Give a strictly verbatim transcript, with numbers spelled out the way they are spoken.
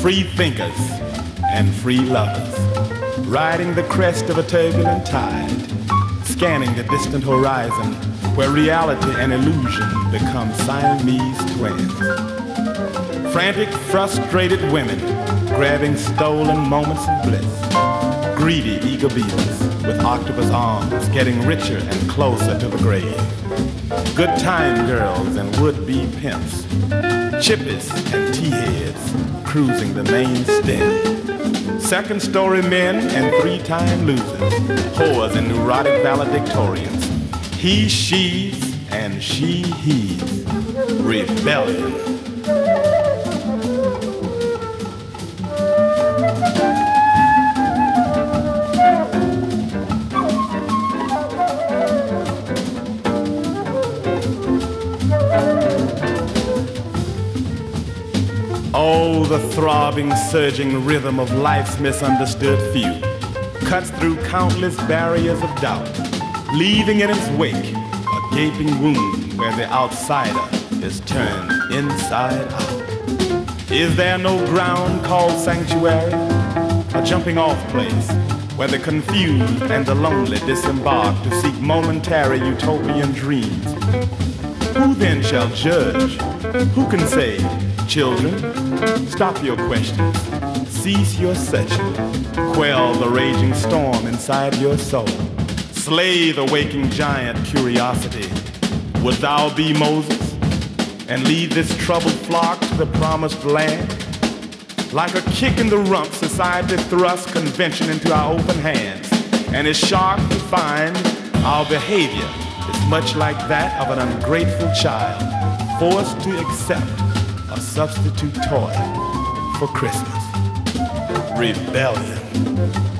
free thinkers and free lovers, riding the crest of a turbulent tide, scanning the distant horizon where reality and illusion become Siamese twins. Frantic, frustrated women grabbing stolen moments of bliss, greedy, eager beavers with octopus arms getting richer and closer to the grave. Good time girls and would-be pimps, chippies and tea-heads cruising the main stem. Second-story men and three-time losers, whores and neurotic valedictorians. He, she's, and she, he's. Rebellion. Oh, the throbbing, surging rhythm of life's misunderstood few cuts through countless barriers of doubt, leaving in its wake a gaping wound where the outsider is turned inside out. Is there no ground called sanctuary, a jumping off place where the confused and the lonely disembark to seek momentary utopian dreams? Who then shall judge? Who can say, children, stop your questions, cease your searching, quell the raging storm inside your soul, slay the waking giant curiosity? Would thou be Moses and lead this troubled flock to the promised land? Like a kick in the rump, society thrusts convention into our open hands, and is shocked to find our behavior is much like that of an ungrateful child, forced to accept a substitute toy for Christmas. Rebellion.